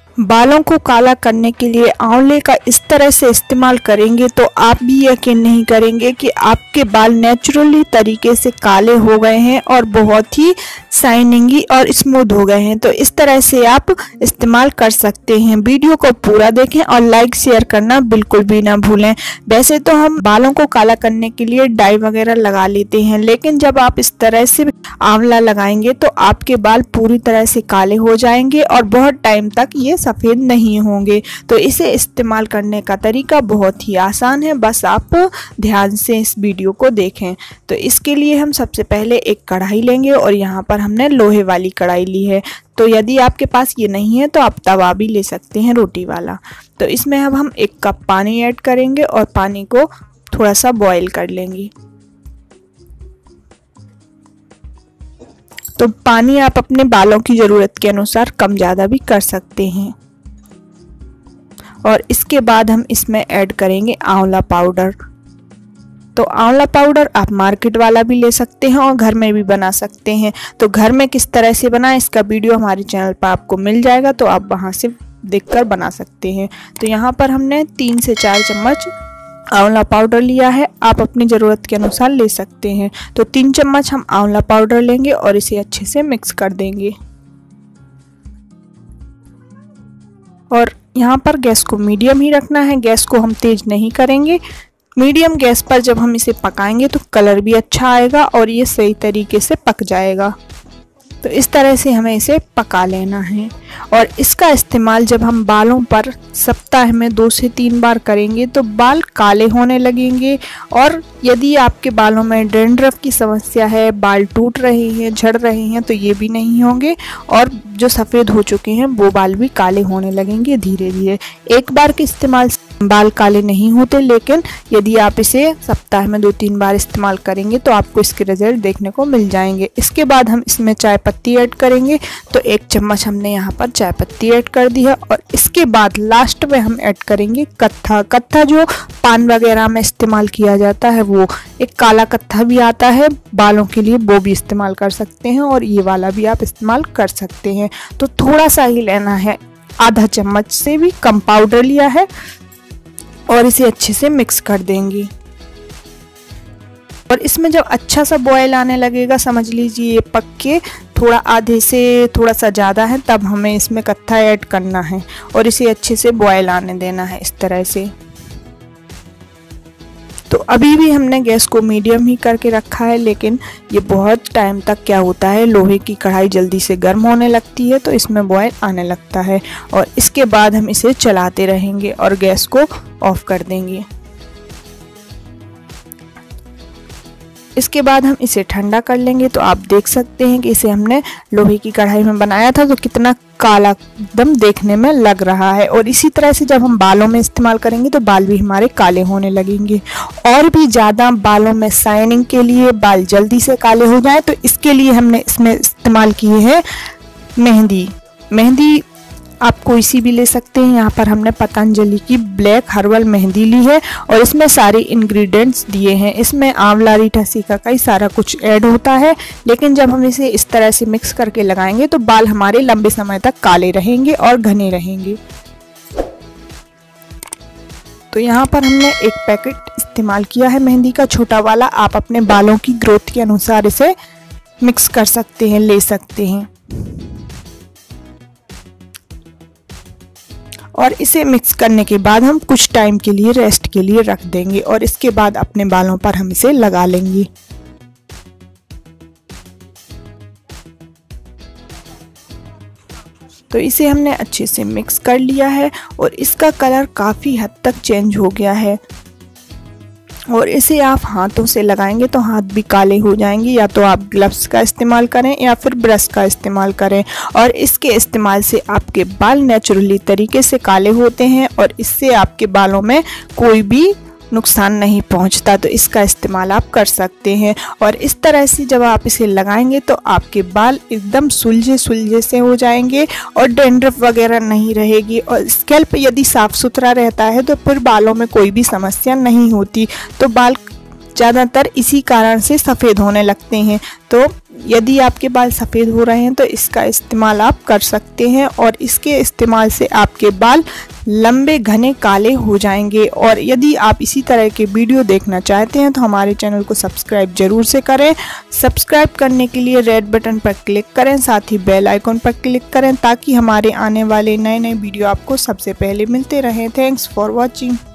बालों को काला करने के लिए आंवले का इस तरह से इस्तेमाल करेंगे तो आप भी यकीन नहीं करेंगे कि आपके बाल नेचुरली तरीके से काले हो गए हैं और बहुत ही शाइनिंगी और स्मूथ हो गए हैं। तो इस तरह से आप इस्तेमाल कर सकते हैं। वीडियो को पूरा देखें और लाइक शेयर करना बिल्कुल भी ना भूलें। वैसे तो हम बालों को काला करने के लिए डाई वगैरह लगा लेते हैं, लेकिन जब आप इस तरह से आंवला लगाएंगे तो आपके बाल पूरी तरह से काले हो जाएंगे और बहुत टाइम तक ये सफ़ेद नहीं होंगे। तो इसे इस्तेमाल करने का तरीका बहुत ही आसान है, बस आप ध्यान से इस वीडियो को देखें। तो इसके लिए हम सबसे पहले एक कढ़ाई लेंगे और यहाँ पर हमने लोहे वाली कढ़ाई ली है। तो यदि आपके पास ये नहीं है तो आप तवा भी ले सकते हैं, रोटी वाला। तो इसमें अब हम 1 कप पानी ऐड करेंगे और पानी को थोड़ा सा बॉईल कर लेंगे। तो पानी आप अपने बालों की ज़रूरत के अनुसार कम ज़्यादा भी कर सकते हैं। और इसके बाद हम इसमें ऐड करेंगे आंवला पाउडर। तो आंवला पाउडर आप मार्केट वाला भी ले सकते हैं और घर में भी बना सकते हैं। तो घर में किस तरह से बनाएं इसका वीडियो हमारे चैनल पर आपको मिल जाएगा, तो आप वहां से देखकर बना सकते हैं। तो यहाँ पर हमने 3 से 4 चम्मच आंवला पाउडर लिया है, आप अपनी ज़रूरत के अनुसार ले सकते हैं। तो 3 चम्मच हम आंवला पाउडर लेंगे और इसे अच्छे से मिक्स कर देंगे। और यहाँ पर गैस को मीडियम ही रखना है, गैस को हम तेज़ नहीं करेंगे। मीडियम गैस पर जब हम इसे पकाएंगे तो कलर भी अच्छा आएगा और ये सही तरीके से पक जाएगा। तो इस तरह से हमें इसे पका लेना है। और इसका इस्तेमाल जब हम बालों पर सप्ताह में 2 से 3 बार करेंगे तो बाल काले होने लगेंगे। और यदि आपके बालों में डैंड्रफ की समस्या है, बाल टूट रहे हैं, झड़ रहे हैं, तो ये भी नहीं होंगे। और जो सफ़ेद हो चुके हैं वो बाल भी काले होने लगेंगे धीरे धीरे। एक बार के इस्तेमाल से बाल काले नहीं होते, लेकिन यदि आप इसे सप्ताह में 2-3 बार इस्तेमाल करेंगे तो आपको इसके रिजल्ट देखने को मिल जाएंगे। इसके बाद हम इसमें चाय पत्ती ऐड करेंगे। तो 1 चम्मच हमने यहाँ पर चाय पत्ती ऐड कर दी है। और इसके बाद लास्ट में हम ऐड करेंगे कत्था। कत्था जो पान वगैरह में इस्तेमाल किया जाता है, वो एक काला कत्था भी आता है बालों के लिए, वो भी इस्तेमाल कर सकते हैं और ये वाला भी आप इस्तेमाल कर सकते हैं। तो थोड़ा सा ही लेना है, आधा चम्मच से भी कम पाउडर लिया है और इसे अच्छे से मिक्स कर देंगे। और इसमें जब अच्छा सा बॉयल आने लगेगा, समझ लीजिए ये पक के थोड़ा आधे से थोड़ा सा ज़्यादा है, तब हमें इसमें कत्था ऐड करना है और इसे अच्छे से बॉयल आने देना है इस तरह से। तो अभी भी हमने गैस को मीडियम ही करके रखा है, लेकिन ये बहुत टाइम तक क्या होता है, लोहे की कढ़ाई जल्दी से गर्म होने लगती है तो इसमें बॉयल आने लगता है। और इसके बाद हम इसे चलाते रहेंगे और गैस को ऑफ कर देंगे। इसके बाद हम इसे ठंडा कर लेंगे। तो आप देख सकते हैं कि इसे हमने लोहे की कढ़ाई में बनाया था तो कितना काला एकदम देखने में लग रहा है। और इसी तरह से जब हम बालों में इस्तेमाल करेंगे तो बाल भी हमारे काले होने लगेंगे। और भी ज़्यादा बालों में शाइनिंग के लिए, बाल जल्दी से काले हो जाए, तो इसके लिए हमने इसमें इस्तेमाल किए हैं मेहंदी। मेहंदी आप कोई सी भी ले सकते हैं। यहाँ पर हमने पतंजलि की ब्लैक हर्बल मेहंदी ली है और इसमें सारे इंग्रेडिएंट्स दिए हैं। इसमें आंवला, रीठा, सीकाकाई सारा कुछ ऐड होता है, लेकिन जब हम इसे इस तरह से मिक्स करके लगाएंगे तो बाल हमारे लंबे समय तक काले रहेंगे और घने रहेंगे। तो यहाँ पर हमने 1 पैकेट इस्तेमाल किया है मेहंदी का, छोटा वाला। आप अपने बालों की ग्रोथ के अनुसार इसे मिक्स कर सकते हैं, ले सकते हैं। और इसे मिक्स करने के बाद हम कुछ टाइम के लिए रेस्ट के लिए रख देंगे और इसके बाद अपने बालों पर हम इसे लगा लेंगे। तो इसे हमने अच्छे से मिक्स कर लिया है और इसका कलर काफ़ी हद तक चेंज हो गया है। और इसे आप हाथों से लगाएंगे तो हाथ भी काले हो जाएंगे, या तो आप ग्लव्स का इस्तेमाल करें या फिर ब्रश का इस्तेमाल करें। और इसके इस्तेमाल से आपके बाल नेचुरली तरीके से काले होते हैं और इससे आपके बालों में कोई भी नुकसान नहीं पहुंचता। तो इसका इस्तेमाल आप कर सकते हैं। और इस तरह से जब आप इसे लगाएंगे तो आपके बाल एकदम सुलझे सुलझे से हो जाएंगे और डैंड्रफ वगैरह नहीं रहेगी। और स्कैल्प यदि साफ़ सुथरा रहता है तो फिर बालों में कोई भी समस्या नहीं होती। तो बाल ज़्यादातर इसी कारण से सफ़ेद होने लगते हैं। तो यदि आपके बाल सफ़ेद हो रहे हैं तो इसका इस्तेमाल आप कर सकते हैं और इसके इस्तेमाल से आपके बाल लंबे घने काले हो जाएंगे। और यदि आप इसी तरह के वीडियो देखना चाहते हैं तो हमारे चैनल को सब्सक्राइब जरूर से करें। सब्सक्राइब करने के लिए रेड बटन पर क्लिक करें, साथ ही बेल आइकन पर क्लिक करें ताकि हमारे आने वाले नए वीडियो आपको सबसे पहले मिलते रहें। Thanks for watching.